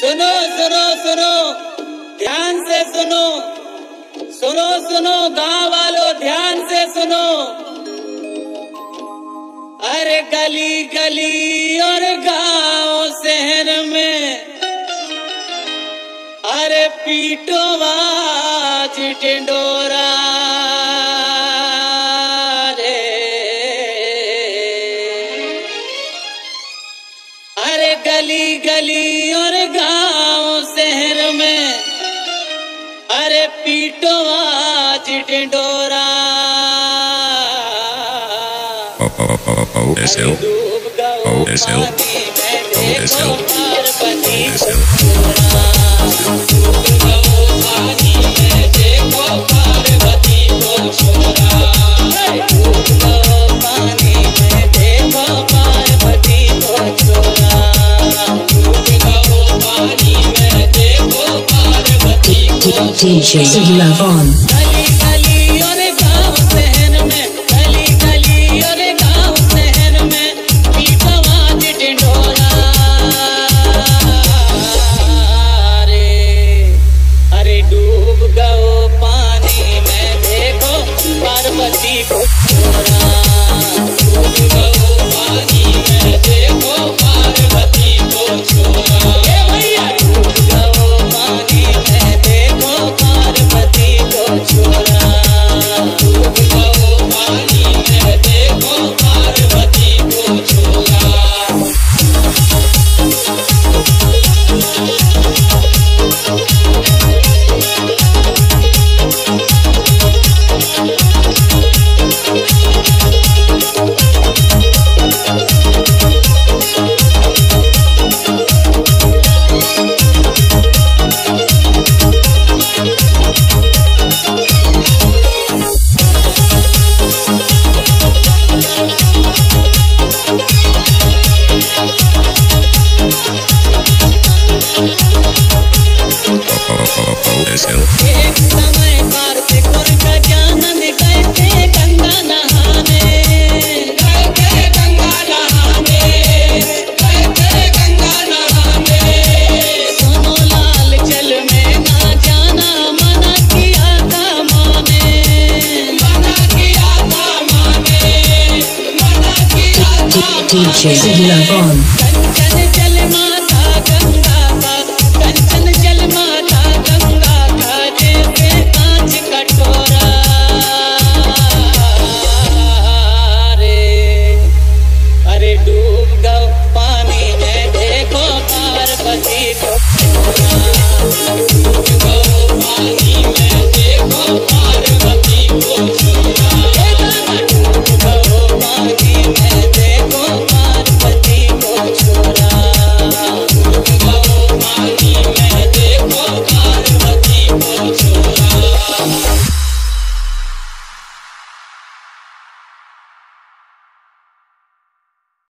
सुनो सुनो सुनो, ध्यान से सुनो, सुनो सुनो गांव वालों, ध्यान से सुनो। अरे गली गली और गांव शहर में, अरे पीटो आज ढिंडोरा रे। अरे गली गली और गांव शहर में, अरे पीटो आज Dhindora. OSL OSL OSL DJ Love On. एक समय कार्तिक और गजानन गए थे गंगा नहाने, गए थे गंगा नहाने, गए थे गंगा नहाने। सुनो लाल जल में ना जाना, मना किया था माने, मना किया था माने, मना किया था माने। DJ Love On. कंचन जल माता गंगा का, कंचन जल माता गंगा का, जैसे कांच कटोरा।